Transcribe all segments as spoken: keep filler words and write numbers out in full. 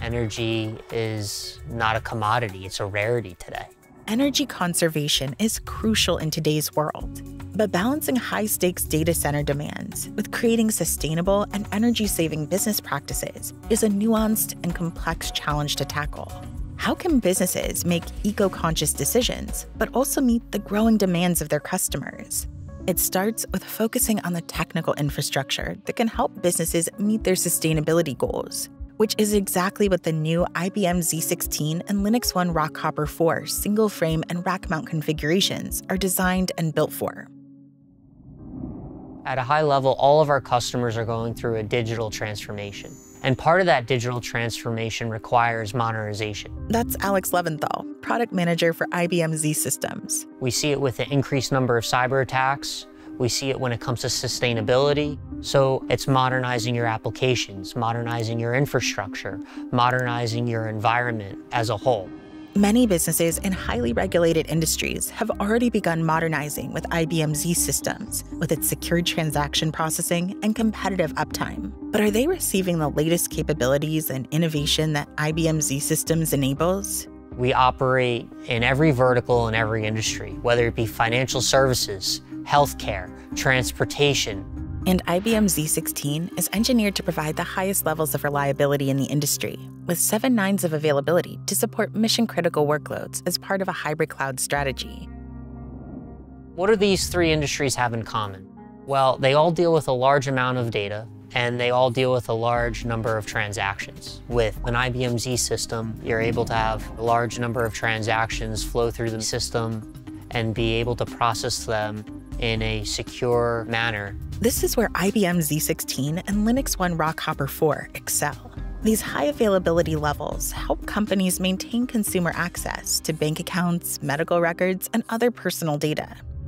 Energy is not a commodity, it's a rarity today. Energy conservation is crucial in today's world, but balancing high-stakes data center demands with creating sustainable and energy-saving business practices is a nuanced and complex challenge to tackle. How can businesses make eco-conscious decisions, but also meet the growing demands of their customers? It starts with focusing on the technical infrastructure that can help businesses meet their sustainability goals, which is exactly what the new I B M Z sixteen and LinuxONE Rockhopper four single frame and rack mount configurations are designed and built for. At a high level, all of our customers are going through a digital transformation. And part of that digital transformation requires modernization. That's Alex Leventhal, product manager for I B M Z Systems. We see it with the increased number of cyber attacks. We see it when it comes to sustainability. So it's modernizing your applications, modernizing your infrastructure, modernizing your environment as a whole. Many businesses in highly regulated industries have already begun modernizing with I B M Z Systems, with its secured transaction processing and competitive uptime. But are they receiving the latest capabilities and innovation that I B M Z Systems enables? We operate in every vertical in every industry, whether it be financial services, healthcare, transportation. And I B M Z sixteen is engineered to provide the highest levels of reliability in the industry, with seven nines of availability to support mission-critical workloads as part of a hybrid cloud strategy. What do these three industries have in common? Well, they all deal with a large amount of data, and they all deal with a large number of transactions. With an I B M Z system, you're able to have a large number of transactions flow through the system and be able to process them in a secure manner. This is where I B M Z sixteen and LinuxONE Rockhopper four excel. These high availability levels help companies maintain consumer access to bank accounts, medical records, and other personal data.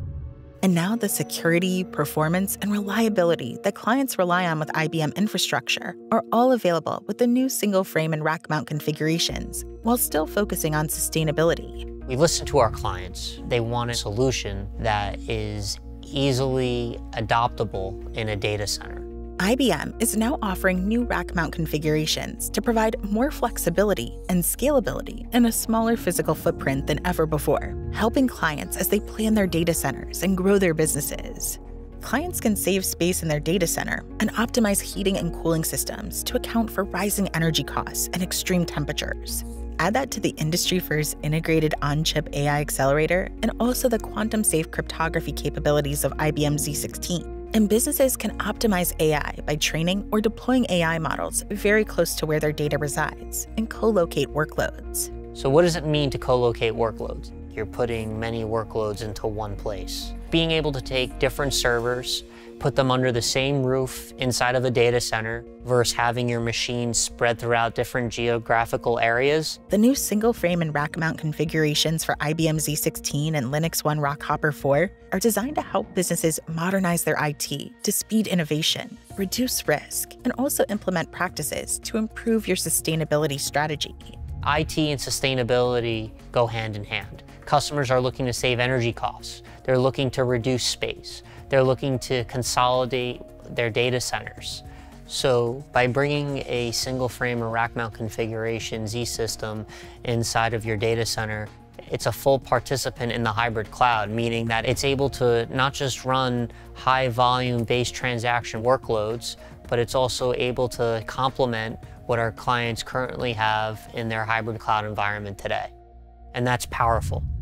And now the security, performance, and reliability that clients rely on with I B M infrastructure are all available with the new single frame and rack mount configurations, while still focusing on sustainability. We listen to our clients. They want a solution that is easily adoptable in a data center. I B M is now offering new rack mount configurations to provide more flexibility and scalability in a smaller physical footprint than ever before, helping clients as they plan their data centers and grow their businesses. Clients can save space in their data center and optimize heating and cooling systems to account for rising energy costs and extreme temperatures. Add that to the industry-first integrated on-chip A I accelerator and also the quantum-safe cryptography capabilities of I B M Z sixteen. And businesses can optimize A I by training or deploying A I models very close to where their data resides and co-locate workloads. So what does it mean to co-locate workloads? You're putting many workloads into one place. Being able to take different servers, put them under the same roof inside of a data center versus having your machines spread throughout different geographical areas. The new single frame and rack mount configurations for I B M Z sixteen and LinuxONE Rockhopper four are designed to help businesses modernize their I T to speed innovation, reduce risk, and also implement practices to improve your sustainability strategy. I T and sustainability go hand in hand. Customers are looking to save energy costs. They're looking to reduce space. They're looking to consolidate their data centers. So by bringing a single frame or rack mount configuration Z system inside of your data center, it's a full participant in the hybrid cloud, meaning that it's able to not just run high volume based transaction workloads, but it's also able to complement what our clients currently have in their hybrid cloud environment today. And that's powerful.